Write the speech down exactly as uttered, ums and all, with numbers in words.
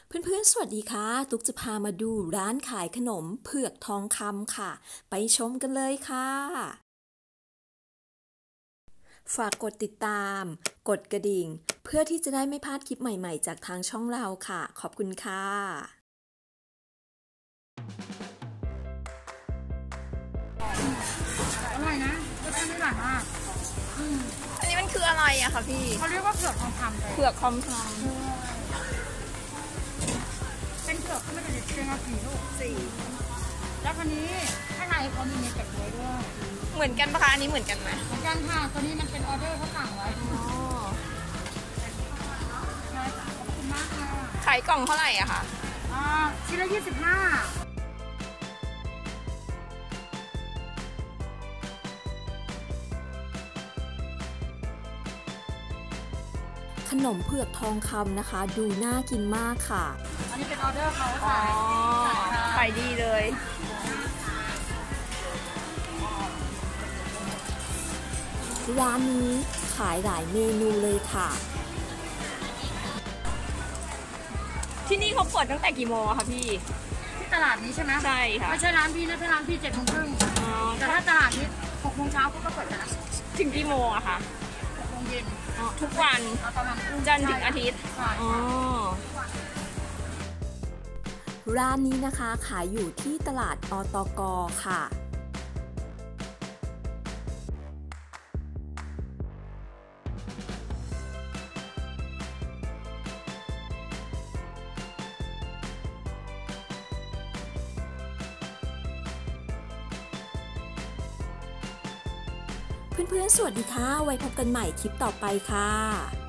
เพื่อนๆสวัสดีค่ะตุ๊กจะพามาดูร้านขายขนมเผือกทองคำค่ะไปชมกันเลยค่ะฝากกดติดตามกดกระดิ่งเพื่อที่จะได้ไม่พลาดคลิปใหม่ๆจากทางช่องเราค่ะขอบคุณค่ะอร่อยนะรสชาติไม่หวานมากอันนี้มันคืออะไรอะคะพี่เขาเรียกว่าเผือกทองคำเลยเผือกคอมทองเป็นเผือกที่มันจะเป็นสีลูกสีแล้วคนนี้ข้างในเขามีเนื้อแกะไว้ด้วยเหมือนกันปะคะอันนี้เหมือนกันไหมเหมือนกันค่ะตัวนี้มันเป็นออเดอร์เขาสั่งไว้อ๋อขอบคุณมากค่ะขายกล่องเท่าไหร่อะคะอ่าชิ้นละยี่สิบห้าขนมเผือกทองคำนะคะดูน่ากินมากค่ะอันนี้เป็นออเดอร์เขาอ๋อค่ะขายดีเลยร้านนี้ขายหลายเมนูเลยค่ะที่นี่เขาเปิดตั้งแต่กี่โมงอะคะพี่ที่ตลาดนี้ใช่ไหมใช่ค่ะไม่ใช่ร้านพี่นะถ้าร้านพี่เจ็ดโมงครึ่งแต่ถ้าตลาดนี้หกโมงเช้าเขาก็เปิดแล้วถึงกี่โมงอะคะหกโมงเย็นทุกวันจันทร์ถึงอาทิตย์อ๋อร้านนี้นะคะขายอยู่ที่ตลาดอตกค่ะเพื่อนๆสวัสดีค่ะไว้พบกันใหม่คลิปต่อไปค่ะ